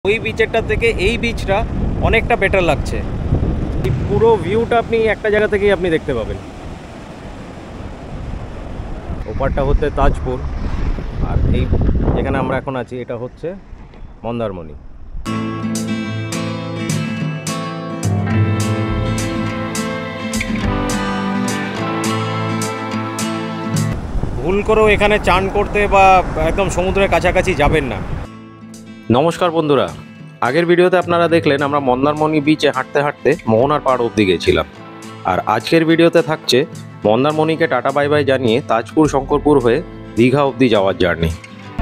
ওই বিচেরটা থেকে এই বিচটা অনেকটা বেটার লাগছে। এই পুরো ভিউটা আপনি একটা জায়গা থেকেই আপনি দেখতে পাবেন। ওপারটা হচ্ছে তাজপুর, আর এই যেখানে আমরা এখন আছি এটা হচ্ছে মন্দারমণি। ভুল করেও এখানে চান করতে বা একদম সমুদ্রের কাছাকাছি যাবেন না। নমস্কার বন্ধুরা, আগের ভিডিওতে আপনারা দেখলেন আমরা মন্দারমণি বিচে হাঁটতে হাঁটতে মোহনার পাড় অবধি গেছিলাম, আর আজকের ভিডিওতে থাকছে মন্দারমণিকে টাটা বাই বাই জানিয়ে তাজপুর শঙ্করপুর হয়ে দীঘা অবধি যাওয়ার জার্নি।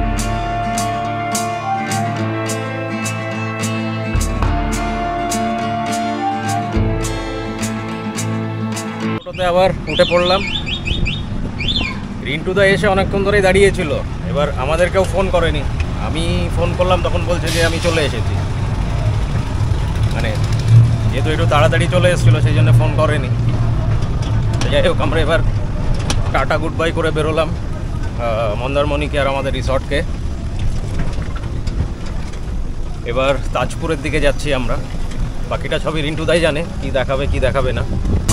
টোটোতে আবার উঠে পড়লাম। রিন্টুদা এসে অনেকক্ষণ ধরেই দাঁড়িয়েছিল, এবার আমাদেরকেও ফোন করেনি। আমি ফোন করলাম, তখন বলছে যে আমি চলে এসেছি। মানে যেহেতু একটু তাড়াতাড়ি চলে এসেছিলো সেই জন্য ফোন করেনি। যাই হোক, আমরা এবার টাটা গুড বাই করে বেরোলাম মন্দারমণিকে আর আমাদের রিসর্টকে। এবার তাজপুরের দিকে যাচ্ছি আমরা। বাকিটা সবই রিন্টুদাই জানে কি দেখাবে কি দেখাবে না।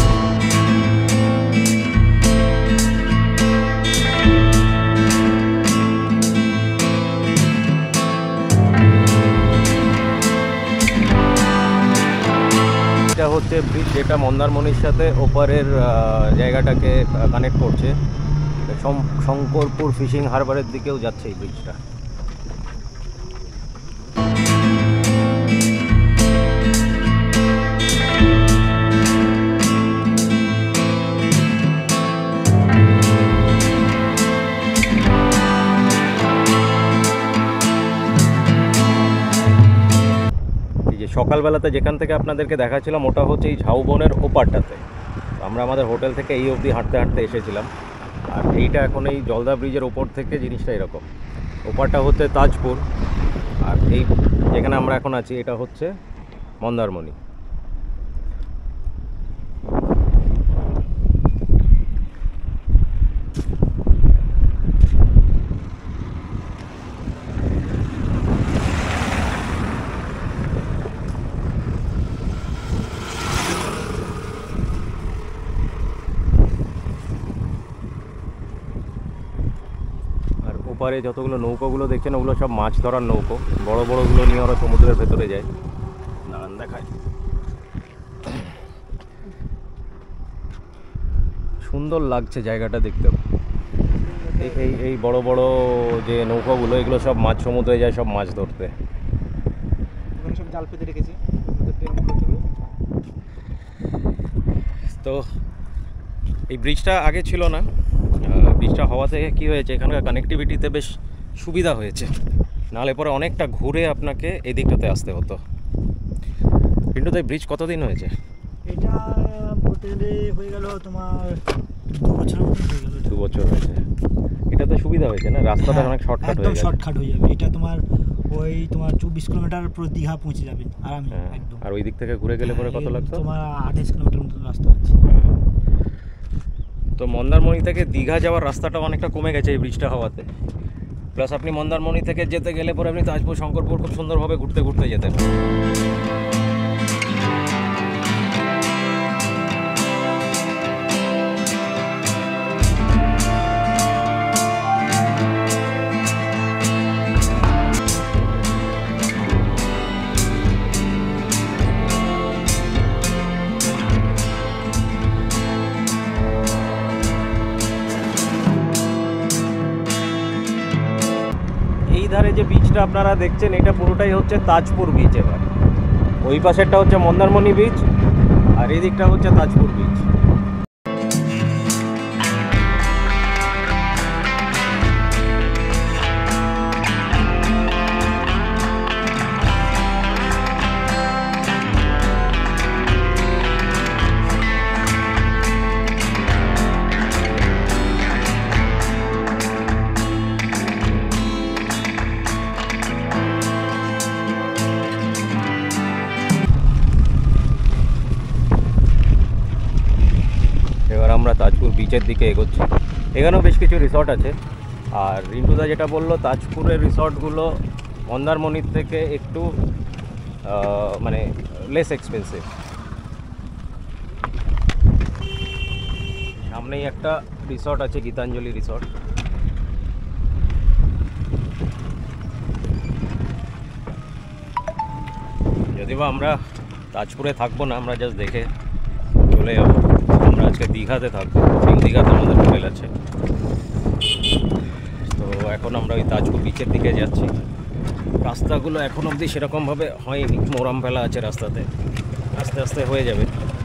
এটা হচ্ছে ব্রিজ যেটা মন্দারমণির সাথে ওপারের জায়গাটাকে কানেক্ট করছে। শঙ্করপুর ফিশিং হারবারের দিকেও যাচ্ছে এই ব্রিজটা। সকালবেলাতে যেখান থেকে আপনাদেরকে দেখাচ্ছিলাম ওটা হচ্ছে এই ঝাউবনের ওপারটাতে। আমরা আমাদের হোটেল থেকে এই অবধি হাঁটতে হাঁটতে এসেছিলাম, আর এইটা এখন এই জলদা ব্রিজের ওপর থেকে জিনিসটা এরকম। ওপারটা হচ্ছে তাজপুর, আর এই যেখানে আমরা এখন আছি এটা হচ্ছে মন্দারমণি। ওপারে যতগুলো নৌকোগুলো দেখছেন ওগুলো সব মাছ ধরার নৌকো। বড় বড়গুলো নিয়ে ওরা সমুদ্রের ভেতরে যায়। দাঁড়ান দেখায়, সুন্দর লাগছে জায়গাটা দেখতে। এই এই বড় বড় যে নৌকাগুলো এগুলো সব মাছ সমুদ্রে যায় সব মাছ ধরতে। সব জাল পেতে রেখেছি। তো এই ব্রিজটা আগে ছিল না। ব্রিজটা হওয়া থেকে কী হয়েছে, এখানকার কানেক্টিভিটিতে বেশ সুবিধা হয়েছে। নাহলে পরে অনেকটা ঘুরে আপনাকে এই দিকটাতে আসতে হতো। কিন্তু তাই ব্রিজ কতদিন হয়েছে? এটা বলতে গেলে হয়ে গেল তোমার 2 বছর মতো হয়ে গেল। 2 বছর হয়েছে। এটাতে সুবিধা হয়েছে না, রাস্তাটা অনেক শর্টকাট হয়ে গেছে। একদম শর্টকাট হয়ে যাবে। এটা তোমার ওই তোমার 24 কিলোমিটার পুরো দীঘা পৌঁছে যাবে আরামে একদম। আর ওই দিক থেকে ঘুরে গেলে পরে কত লাগতো? তোমার 28 কিলোমিটার মতো রাস্তা আছে। তো মন্দারমণি থেকে দীঘা যাওয়ার রাস্তাটা অনেকটা কমে গেছে এই ব্রিজটা হওয়াতে। প্লাস আপনি মন্দারমণি থেকে যেতে গেলে পরে আপনি তাজপুর শঙ্করপুর খুব সুন্দরভাবে ঘুরতে ঘুরতে যেতেন। এই ধারে যে বিচটা আপনারা দেখছেন এটা পুরোটাই হচ্ছে তাজপুর বিচ। এবার ওই পাশেরটা হচ্ছে মন্দারমণি বিচ, আর এই দিকটা হচ্ছে তাজপুর বিচ। আমরা তাজপুর বিচের দিকে এগোচ্ছি। এখানেও বেশ কিছু রিসর্ট আছে। আর রিন্টুদা যেটা বললো তাজপুরের রিসর্টগুলো মন্দারমণির থেকে একটু মানে লেস এক্সপেন্সিভ। সামনেই একটা রিসর্ট আছে, গীতাঞ্জলি রিসর্ট। যদিও আমরা তাজপুরে থাকবো না, আমরা জাস্ট দেখে চলে যাবো। আমরা আজকে দীঘাতে থাকবো, নিউ দীঘাতে আমাদের হোটেল আছে। তো এখন আমরা ওই তাজপুর বিচের দিকে যাচ্ছি। রাস্তাগুলো এখন অবধি সেরকমভাবে হয়নি, মোরাম ফেলা আছে রাস্তাতে, আস্তে আস্তে হয়ে যাবে।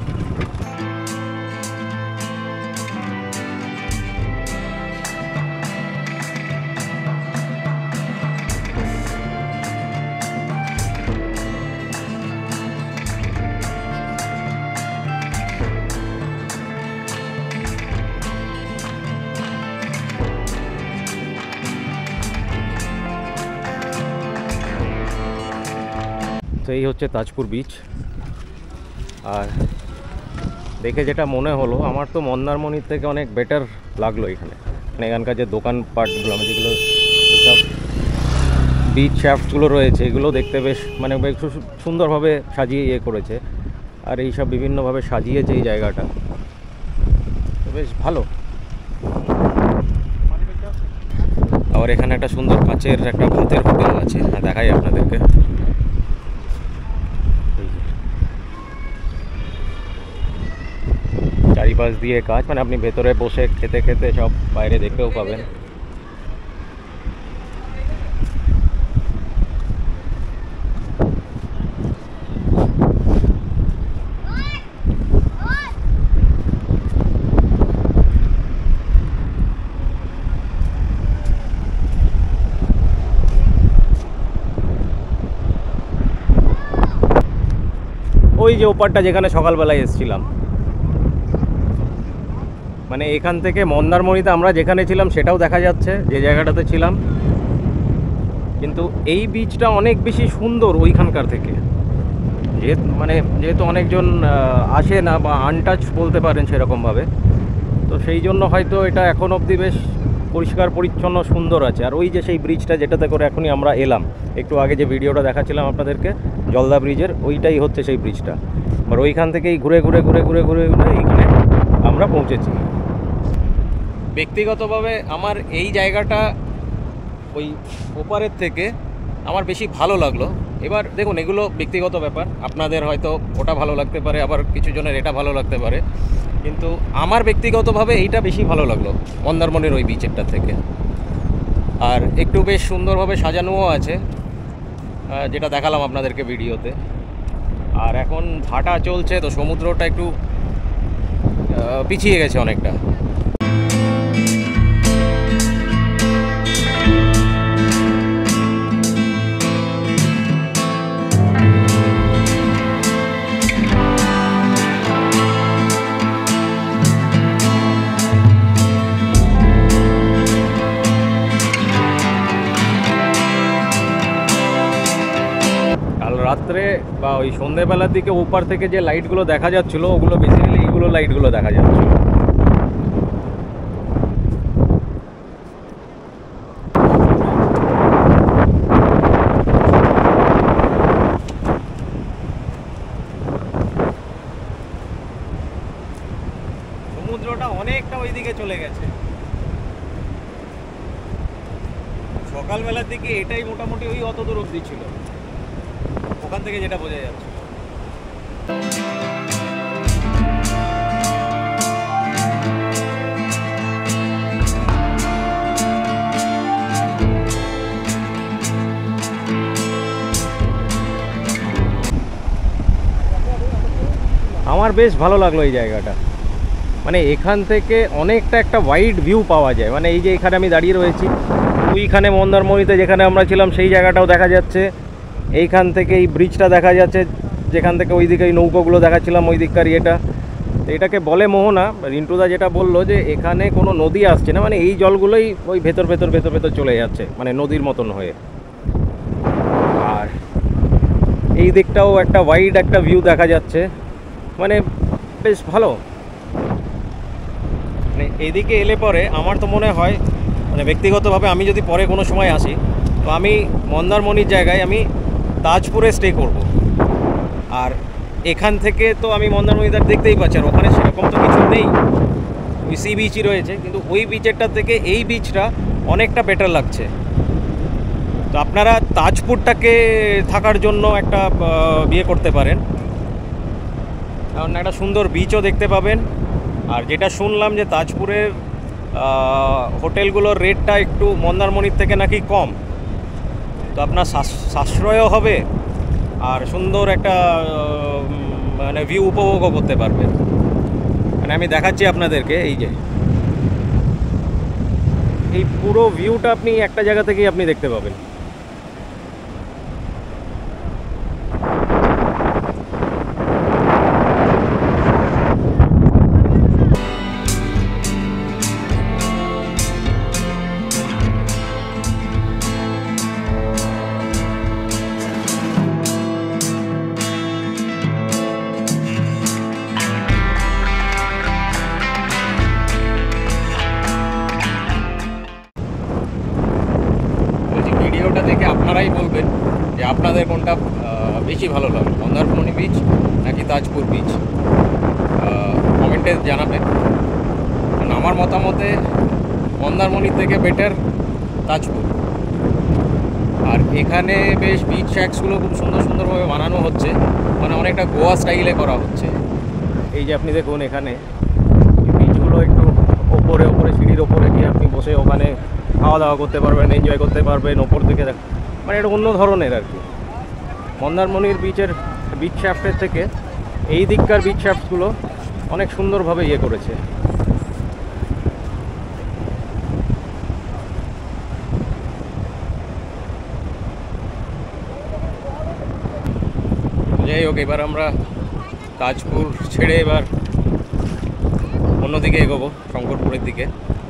তো এই হচ্ছে তাজপুর বিচ। আর দেখে যেটা মনে হলো, আমার তো মন্দারমণির থেকে অনেক বেটার লাগলো এখানে। মানে এখানকার যে দোকানপাটগুলো, আমি যেগুলো সব বিচ শ্যাফটগুলো রয়েছে, এগুলো দেখতে বেশ মানে বেশ সুন্দরভাবে সাজিয়ে করেছে। আর এই সব বিভিন্নভাবে সাজিয়েছে এই জায়গাটা, বেশ ভালো। আবার এখানে একটা সুন্দর কাচের একটা ভাতের হোটেল আছে, দেখাই আপনাদেরকে। চারিপাশ দিয়ে কাজ, মানে আপনি ভেতরে বসে খেতে খেতে সব বাইরে দেখতেও পাবেন। ওই যে ওপারটা যেখানে সকালবেলায় এসেছিলাম, মানে এখান থেকে মন্দারমণিতে আমরা যেখানে ছিলাম সেটাও দেখা যাচ্ছে, যে জায়গাটাতে ছিলাম। কিন্তু এই বিচটা অনেক বেশি সুন্দর ওইখানকার থেকে। যেহেতু অনেকজন আসে না বা আনটাচ বলতে পারেন সেরকমভাবে, তো সেই জন্য হয়তো এটা এখন অবধি বেশ পরিষ্কার পরিচ্ছন্ন সুন্দর আছে। আর ওই যে সেই ব্রিজটা যেটাতে করে এখনই আমরা এলাম, একটু আগে যে ভিডিওটা দেখাচ্ছিলাম আপনাদেরকে জলদা ব্রিজের, ওইটাই হচ্ছে সেই ব্রিজটা। আর ওইখান থেকেই ঘুরে ঘুরে ঘুরে ঘুরে ঘুরে ঘুরে এইখানে আমরা পৌঁছেছি। ব্যক্তিগতভাবে আমার এই জায়গাটা ওই ওপারের থেকে আমার বেশি ভালো লাগলো। এবার দেখুন, এগুলো ব্যক্তিগত ব্যাপার, আপনাদের হয়তো ওটা ভালো লাগতে পারে, আবার কিছু জনের এটা ভালো লাগতে পারে, কিন্তু আমার ব্যক্তিগতভাবে এইটা বেশি ভালো লাগলো মন্দারমণির ওই বিচেরটা থেকে। আর একটু বেশ সুন্দরভাবে সাজানোও আছে, যেটা দেখালাম আপনাদেরকে ভিডিওতে। আর এখন ভাটা চলছে, তো সমুদ্রটা একটু পিছিয়ে গেছে অনেকটা। রাত্রে বা ওই সন্ধ্যেবেলার দিকে ওপার থেকে যে লাইটগুলো দেখা যাচ্ছিলো, ওগুলো বেসিক্যালি এইগুলো লাইটগুলো দেখা যাচ্ছিল। সমুদ্রটা অনেকটা ওইদিকে চলে গেছে। সকালবেলার দিকে এটাই মোটামুটি ওই অত দূর অবধি ছিল, ওখান থেকে যেটা বোঝা যাচ্ছে। আমার বেশ ভালো লাগলো এই জায়গাটা। মানে এখান থেকে অনেকটা একটা ওয়াইড ভিউ পাওয়া যায়। মানে এই যে এখানে আমি দাঁড়িয়ে রয়েছি, ওইখানে মন্দারমণিতে যেখানে আমরা ছিলাম সেই জায়গাটাও দেখা যাচ্ছে। এইখান থেকে এই ব্রিজটা দেখা যাচ্ছে, যেখান থেকে ওই দিকে এই নৌকোগুলো দেখাচ্ছিলাম ওই দিককার ইয়েটা। এটাকে বলে মোহনা। রিন্টুদা যেটা বললো যে এখানে কোনো নদী আসছে না, মানে এই জলগুলোই ওই ভেতর ভেতর ভেতর ভেতর চলে যাচ্ছে, মানে নদীর মতন হয়ে। আর এই দিকটাও একটা ওয়াইড একটা ভিউ দেখা যাচ্ছে, মানে বেশ ভালো। মানে এইদিকে এলে পরে আমার তো মনে হয়, মানে ব্যক্তিগতভাবে আমি যদি পরে কোনো সময় আসি, তো আমি মন্দারমণির জায়গায় আমি তাজপুরে স্টে করব। আর এখান থেকে তো আমি মন্দারমণিদার দেখতেই পাচ্ছি, আর ওখানে সেরকম তো কিছু নেই, ওই সি বিচই রয়েছে, কিন্তু ওই বিচেরটা থেকে এই বিচটা অনেকটা বেটার লাগছে। তো আপনারা তাজপুরটাকে থাকার জন্য একটা বিয়ে করতে পারেন, কারণ একটা সুন্দর বিচও দেখতে পাবেন। আর যেটা শুনলাম যে তাজপুরের হোটেলগুলোর রেটটা একটু মন্দারমণির থেকে নাকি কম, তো আপনার সাশ্রয়ও হবে আর সুন্দর একটা মানে ভিউ উপভোগও করতে পারবেন। মানে আমি দেখাচ্ছি আপনাদেরকে, এই যে এই পুরো ভিউটা আপনি একটা জায়গা থেকেই আপনি দেখতে পাবেন। ভিডিওটা দেখে আপনারাই বলবেন যে আপনাদের কোনটা বেশি ভালো লাগে, মন্দারমণি বিচ নাকি তাজপুর বিচ, কমেন্টে জানাবেন। কারণ আমার মতামতে মন্দারমণির থেকে বেটার তাজপুর। আর এখানে বেশ বিচ শ্যাক্সগুলো খুব সুন্দর সুন্দরভাবে বানানো হচ্ছে, মানে অনেকটা গোয়া স্টাইলে করা হচ্ছে। এই যে আপনি দেখুন এখানে বিচগুলো একটু ওপরে সিঁড়ির ওপরে গিয়ে আপনি বসে ওখানে খাওয়া দাওয়া করতে পারবেন, এনজয় করতে পারবেন ওপর থেকে, মানে এটা অন্য ধরনের আর কি। মন্দারমণির বিচ শ্যাফটের থেকে এই দিককার বিচ শ্যাফটগুলো অনেক সুন্দরভাবে ইয়ে করেছে। যাই হোক, এবার আমরা তাজপুর ছেড়ে এবার অন্যদিকে এগোবো, শঙ্করপুরের দিকে।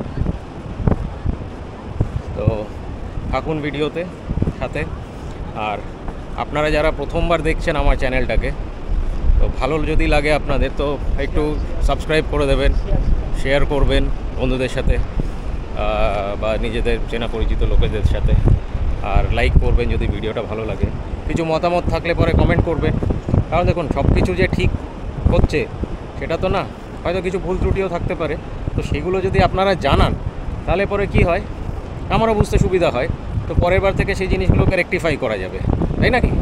তো থাকুন ভিডিওতে সাথে। আর আপনারা যারা প্রথমবার দেখছেন আমার চ্যানেলটাকে, তো ভালো যদি লাগে আপনাদের, তো একটু সাবস্ক্রাইব করে দেবেন, শেয়ার করবেন বন্ধুদের সাথে বা নিজেদের চেনা পরিচিত লোকেদের সাথে, আর লাইক করবেন যদি ভিডিওটা ভালো লাগে। কিছু মতামত থাকলে পরে কমেন্ট করবেন, কারণ দেখুন সব কিছু যে ঠিক হচ্ছে সেটা তো না, হয়তো কিছু ভুল ত্রুটিও থাকতে পারে। তো সেগুলো যদি আপনারা জানান তাহলে পরে কি হয়, আমারও বুঝতে সুবিধা হয়, তো পরের বার থেকে সেই জিনিসগুলোকে রেকটিফাই করা যাবে, তাই নাকি?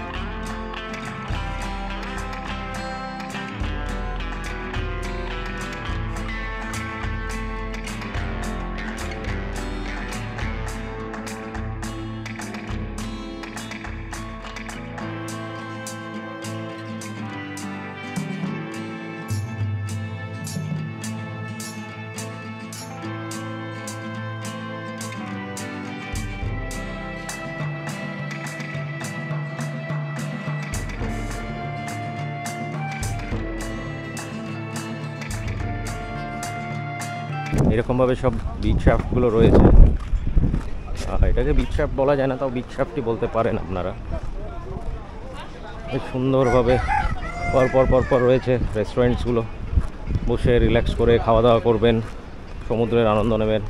এরকমভাবে সব বিচ শ্যাফটগুলো রয়েছে। এটাকে বিচ শ্যাফট বলা যায় না, তাও বিচ শ্যাফটই বলতে পারেন আপনারা। বেশ সুন্দরভাবে পরপর রয়েছে রেস্টুরেন্টসগুলো, বসে রিল্যাক্স করে খাওয়া দাওয়া করবেন, সমুদ্রের আনন্দ নেবেন।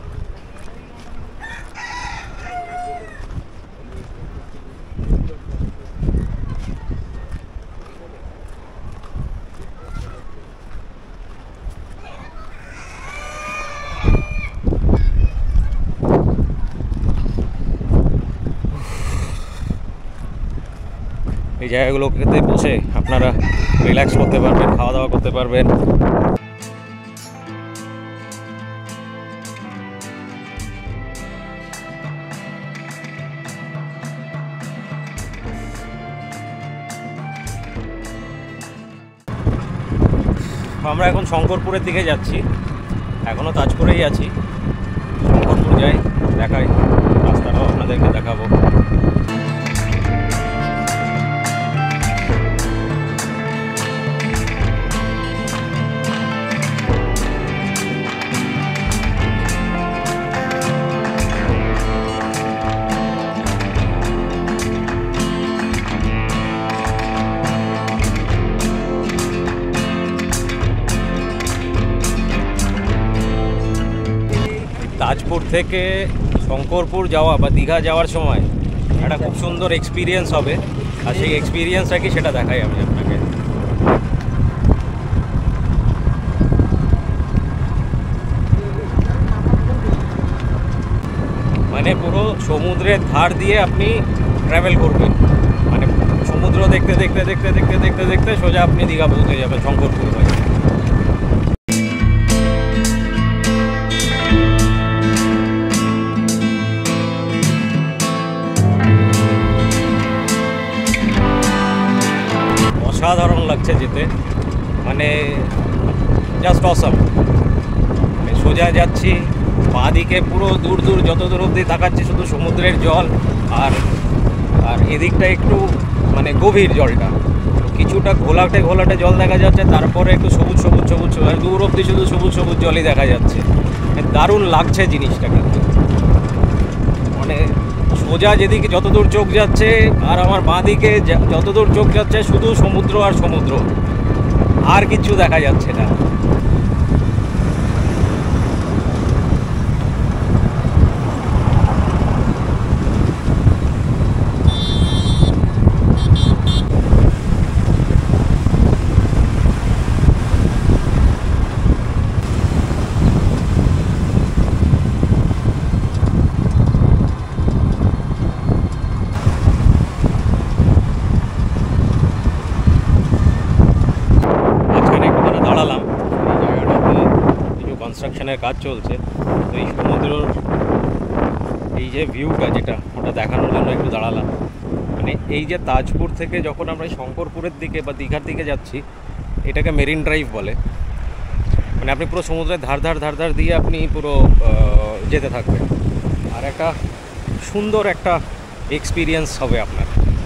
এই জায়গাগুলোতে বসে আপনারা রিল্যাক্স করতে পারবেন, খাওয়া দাওয়া করতে পারবেন। আমরা এখন শঙ্করপুরের দিকে যাচ্ছি, এখনও তাজপুরেই আছি। শঙ্করপুর যাই, দেখাই রাস্তাটাও আপনাদেরকে দেখাবো। তাজপুর থেকে শঙ্করপুর যাওয়া বা দীঘা যাওয়ার সময় একটা খুব সুন্দর এক্সপিরিয়েন্স হবে। আর সেই এক্সপিরিয়েন্সটা কি সেটা দেখাই আমি আপনাকে। মানে পুরো সমুদ্রের ধার দিয়ে আপনি ট্রাভেল করবেন, মানে সমুদ্র দেখতে দেখতে দেখতে দেখতে দেখতে দেখতে সোজা আপনি দীঘা পৌঁছে যাবেন শঙ্করপুর হয়ে। অসাধারণ লাগছে যেতে, মানে জাস্ট অসাম। মানে সোজা যাচ্ছি, বাঁদিকে পুরো দূর দূর যত দূর অবধি তাকাচ্ছি শুধু সমুদ্রের জল, আর আর এদিকটা একটু মানে গভীর জলটা, কিছুটা ঘোলাটে ঘোলাটে জল দেখা যাচ্ছে, তারপরে একটু সবুজ সবুজ সবুজ সবুজ, দূর অবধি শুধু সবুজ সবুজ জলই দেখা যাচ্ছে। দারুণ লাগছে জিনিসটা কিন্তু, মানে সোজা যেদিকে যতদূর চোখ যাচ্ছে আর আমার বাঁদিকে যতদূর চোখ যাচ্ছে শুধু সমুদ্র আর সমুদ্র, আর কিছু দেখা যাচ্ছে না। কনস্ট্রাকশনের কাজ চলছে, তো এই সমুদ্রের এই যে ভিউটা যেটা ওটা দেখানোর জন্য একটু দাঁড়ালাম। মানে এই যে তাজপুর থেকে যখন আমরা শঙ্করপুরের দিকে বা দীঘার দিকে যাচ্ছি, এটাকে মেরিন ড্রাইভ বলে। মানে আপনি পুরো সমুদ্রের ধার ধার ধার ধার দিয়ে আপনি পুরো যেতে থাকবেন, আর একটা সুন্দর একটা এক্সপিরিয়েন্স হবে আপনার।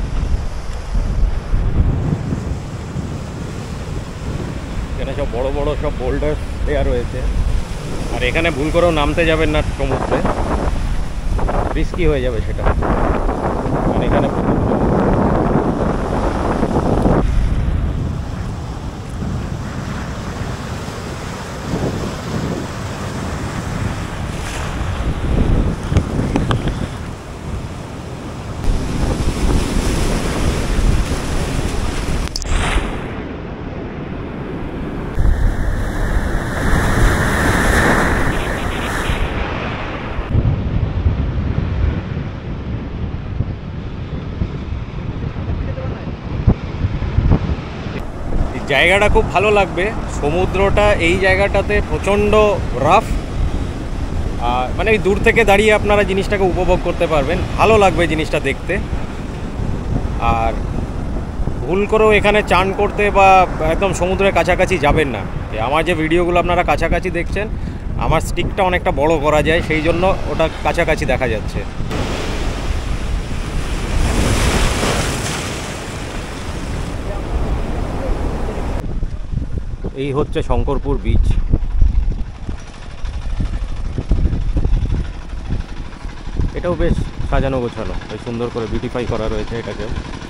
এখানে সব বড় বড় সব বোল্ডার দেওয়া রয়েছে, আর এখানে ভুল করেও নামতে যাবেন না সমুদ্রে, রিস্কি হয়ে যাবে সেটা। মানে এখানে জায়গাটা খুব ভালো লাগবে। সমুদ্রটা এই জায়গাটাতে প্রচণ্ড রাফ, মানে এই দূর থেকে দাঁড়িয়ে আপনারা জিনিসটাকে উপভোগ করতে পারবেন, ভালো লাগবে জিনিসটা দেখতে। আর ভুল করেও এখানে চান করতে বা একদম সমুদ্রের কাছাকাছি যাবেন না। আমার যে ভিডিওগুলো আপনারা কাছাকাছি দেখছেন, আমার স্টিকটা অনেকটা বড় করা যায়, সেই জন্য ওটা কাছাকাছি দেখা যাচ্ছে। এই হচ্ছে শঙ্করপুর বিচ। এটাও বেশ সাজানো গোছানো, বেশ সুন্দর করে বিউটিফাই করা রয়েছে এটাকে।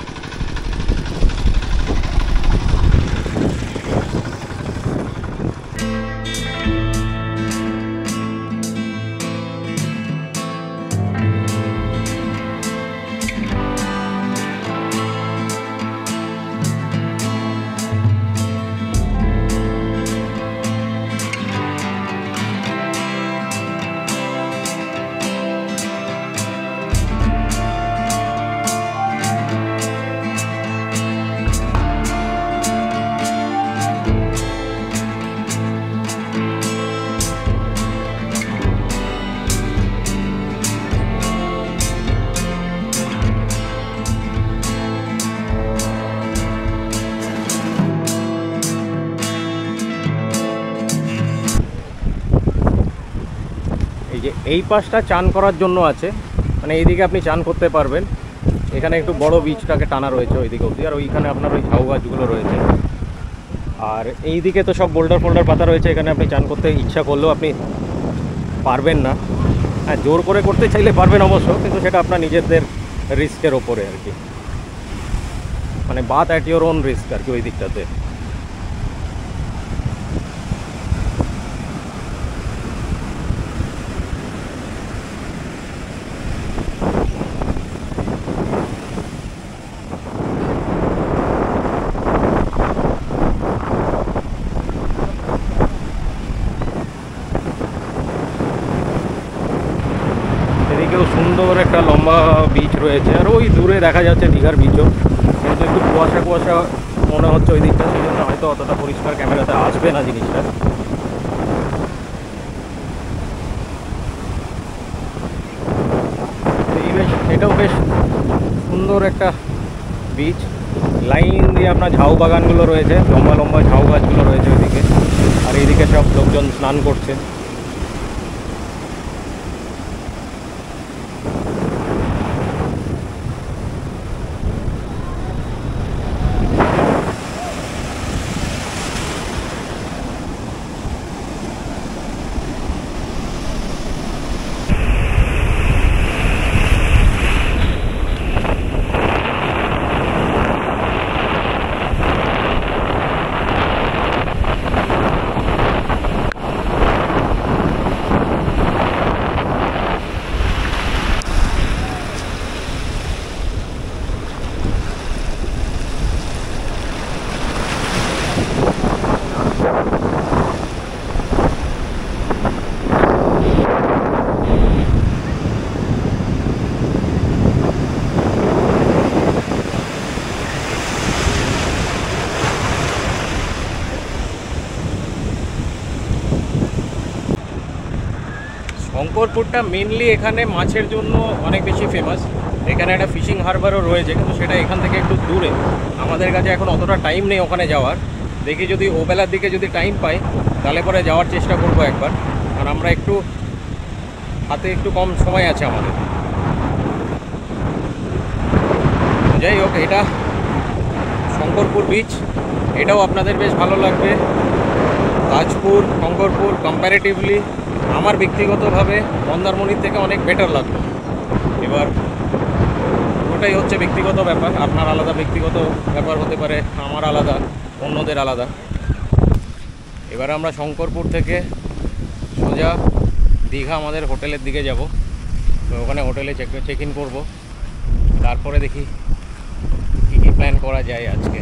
যে এই পাশটা চান করার জন্য আছে, মানে এইদিকে আপনি চান করতে পারবেন। এখানে একটু বড় বীজটাকে টানা রয়েছে ওইদিকে অবধি, আর ওইখানে আপনার ওই ঝাউ গাছগুলো রয়েছে। আর এইদিকে তো সব বোল্ডার ফোল্ডার পাতা রয়েছে, এখানে আপনি চান করতে ইচ্ছা করলেও আপনি পারবেন না। হ্যাঁ, জোর করে করতে চাইলে পারবেন অবশ্য, কিন্তু সেটা আপনার নিজেদের রিস্কের ওপরে আর কি, মানে বাথ অ্যাট ইওর ওন রিস্ক আর কি ওই দিকটাতে। বিচ রয়েছে, আর ওই দূরে দেখা যাচ্ছে দীঘার বিচও, কিন্তু একটু কুয়াশা কুয়াশা মনে হচ্ছে ওই দিকটা, সেই জন্য হয়তো অতটা পরিষ্কার ক্যামেরাতে আসবে না জিনিসটা। এটাও বেশ সুন্দর একটা বিচ, লাইন দিয়ে আপনার ঝাউ বাগানগুলো রয়েছে, লম্বা লম্বা ঝাউ গাছগুলো রয়েছে ওইদিকে, আর এইদিকে সব লোকজন স্নান করছে। শঙ্করপুরটা মেনলি এখানে মাছের জন্য অনেক বেশি ফেমাস। এখানে একটা ফিশিং হারবারও রয়েছে, কিন্তু সেটা এখান থেকে একটু দূরে, আমাদের কাছে এখন অতটা টাইম নেই ওখানে যাওয়ার। দেখি যদি ওবেলার দিকে যদি টাইম পাই তাহলে পরে যাওয়ার চেষ্টা করব একবার, কারণ আমরা একটু হাতে একটু কম সময় আছে আমাদের। যাই হোক, এটা শঙ্করপুর বিচ, এটাও আপনাদের বেশ ভালো লাগবে। তাজপুর, শঙ্করপুর কম্প্যারেটিভলি আমার ব্যক্তিগতভাবে মন্দারমণির থেকে অনেক বেটার লাগলো। এবার ওটাই হচ্ছে ব্যক্তিগত ব্যাপার, আপনার আলাদা ব্যক্তিগত ব্যাপার হতে পারে, আমার আলাদা, অন্যদের আলাদা। এবার আমরা শঙ্করপুর থেকে সোজা দীঘা আমাদের হোটেলের দিকে যাব। তো ওখানে হোটেলে চেক ইন করবো, তারপরে দেখি কী কী প্ল্যান করা যায় আজকে।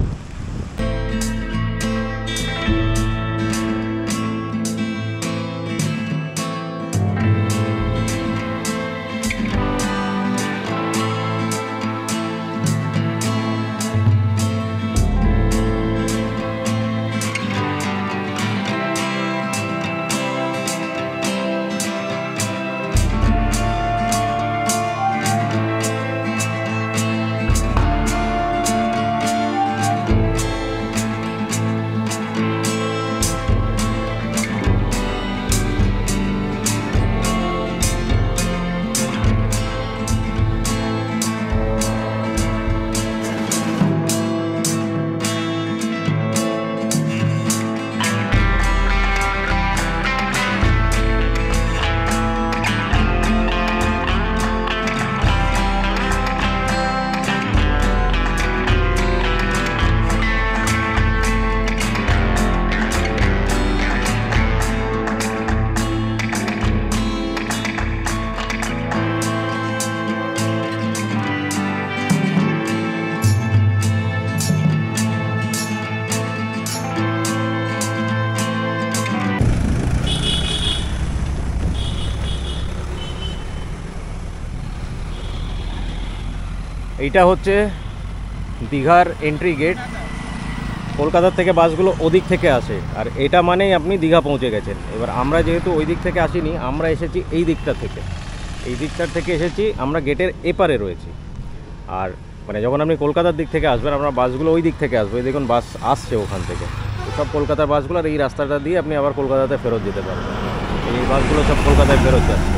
এইটা হচ্ছে দীঘার এন্ট্রি গেট। কলকাতার থেকে বাসগুলো ওদিক থেকে আসে, আর এটা মানেই আপনি দীঘা পৌঁছে গেছেন। এবার আমরা যেহেতু ওই দিক থেকে আসিনি, আমরা এসেছি এই দিকটা থেকে, এই দিকটার থেকে এসেছি, আমরা গেটের এপারে রয়েছি। আর মানে যখন আপনি কলকাতার দিক থেকে আসবেন, আপনার বাসগুলো ওই দিক থেকে আসবে। দেখুন বাস আসছে ওখান থেকে, সব কলকাতার বাসগুলো, আর এই রাস্তাটা দিয়ে আপনি আবার কলকাতাতে ফেরত যেতে পারবেন। এই বাসগুলো সব কলকাতায় ফেরত যাচ্ছে।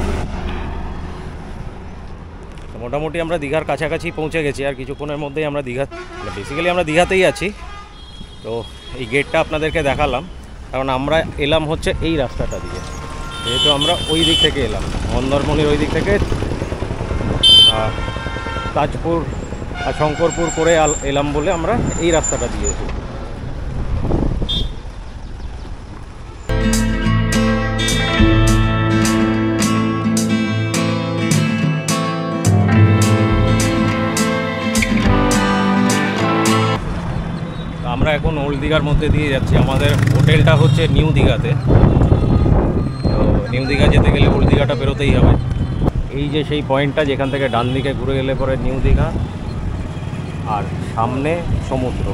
মোটামুটি আমরা দীঘার কাছাকাছি পৌঁছে গেছি, আর কিছুক্ষণের মধ্যেই আমরা দীঘা, বেসিক্যালি আমরা দীঘাতেই আছি। তো এই গেটটা আপনাদেরকে দেখালাম, কারণ আমরা এলাম হচ্ছে এই রাস্তাটা দিয়ে, যেহেতু আমরা ওই দিক থেকে এলাম, মন্দারমণির ওই দিক থেকে তাজপুর আর শঙ্করপুর করে এলাম বলে আমরা এই রাস্তাটা দিয়েছি। আমরা এখন ওল্ড দীঘার মধ্যে দিয়ে যাচ্ছি। আমাদের হোটেলটা হচ্ছে নিউ দীঘাতে। তো নিউ দীঘা যেতে গেলে ওল্ড দীঘাটা বেরোতেই হবে। এই যে সেই পয়েন্টটা যেখান থেকে ডান দিকে ঘুরে গেলে পরে নিউ দীঘা, আর সামনে সমুদ্র।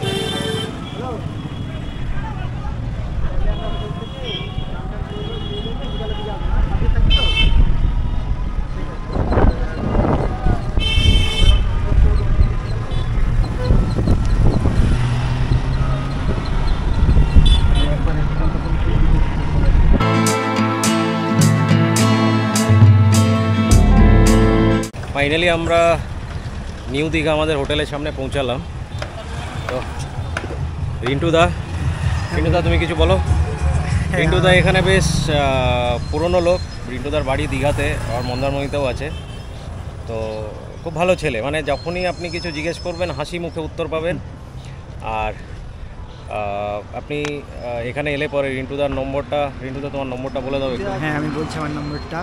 ফাইনালি আমরা নিউ দীঘা আমাদের হোটেলের সামনে পৌঁছালাম। তো রিন্টুদা তুমি কিছু বলো। রিন্টুদা এখানে বেশ পুরনো লোক, রিন্টুদার বাড়ি দীঘাতে আর মন্দারমণিতেও আছে। তো খুব ভালো ছেলে, মানে যখনই আপনি কিছু জিজ্ঞেস করবেন হাসি মুখে উত্তর পাবেন। আর আপনি এখানে এলে পরে রিন্টুদা তোমার নম্বরটা বলে দাও একটু। হ্যাঁ, আমি বলছি আমার নম্বরটা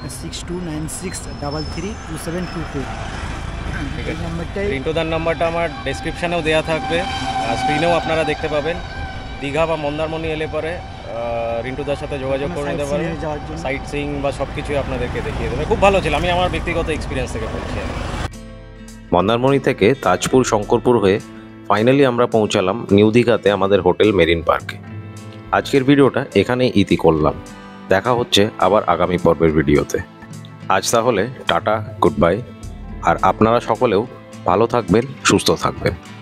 6296332722। ঠিক এই আছে, নাম্বারটাই রিন্টুদার নাম্বারটা আমার ডেসক্রিপশানেও দেওয়া থাকবে, স্ক্রিনেও আপনারা দেখতে পাবেন। দীঘা বা মন্দারমণি এলে পরে রিন্টুদার সাথে যোগাযোগ করে নিতে পারেন। যাওয়ার জন্য সাইট সিইং বা সব কিছুই আপনাদেরকে দেখিয়ে দেবে। খুব ভালো ছিল, আমি আমার ব্যক্তিগত এক্সপিরিয়েন্স থেকে বলছি। মন্দারমণি থেকে তাজপুর শঙ্করপুর হয়ে ফাইনালি আমরা পৌঁছালাম নিউ দীঘাতে আমাদের হোটেল মেরিন পার্কে। আজকের ভিডিওটা এখানেই ইতি করলাম। দেখা হচ্ছে আবার আগামী পর্বের ভিডিওতে। আজ তাহলে টাটা, গুড বাই। আর আপনারা সকলেও ভালো থাকবেন, সুস্থ থাকবেন।